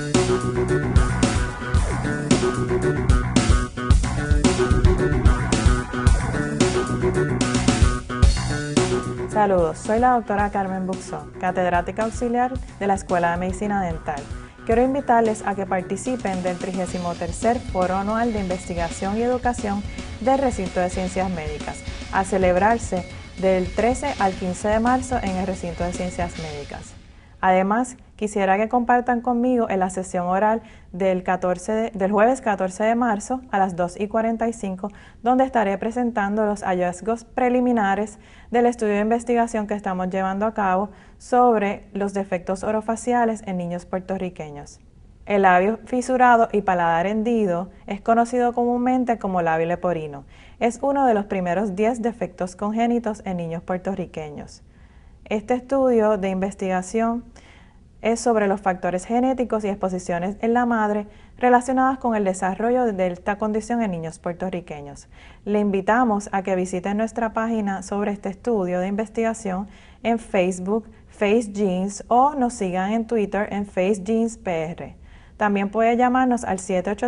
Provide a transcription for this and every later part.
Saludos, soy la doctora Carmen Buxón, catedrática auxiliar de la Escuela de Medicina Dental. Quiero invitarles a que participen del 33º Foro Anual de Investigación y Educación del Recinto de Ciencias Médicas, a celebrarse del 13 al 15 de marzo en el Recinto de Ciencias Médicas. Además, quisiera que compartan conmigo en la sesión oral del jueves 14 de marzo a las 2:45, donde estaré presentando los hallazgos preliminares del estudio de investigación que estamos llevando a cabo sobre los defectos orofaciales en niños puertorriqueños. El labio fisurado y paladar hendido es conocido comúnmente como labio leporino. Es uno de los primeros 10 defectos congénitos en niños puertorriqueños. Este estudio de investigación es sobre los factores genéticos y exposiciones en la madre relacionadas con el desarrollo de esta condición en niños puertorriqueños. Le invitamos a que visiten nuestra página sobre este estudio de investigación en Facebook, FaceGenes, o nos sigan en Twitter en FaceGenesPR. También puede llamarnos al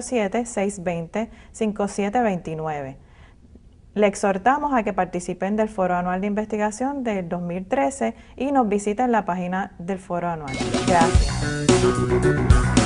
787-620-5729. Le exhortamos a que participen del Foro Anual de Investigación del 2013 y nos visiten la página del Foro Anual. Gracias.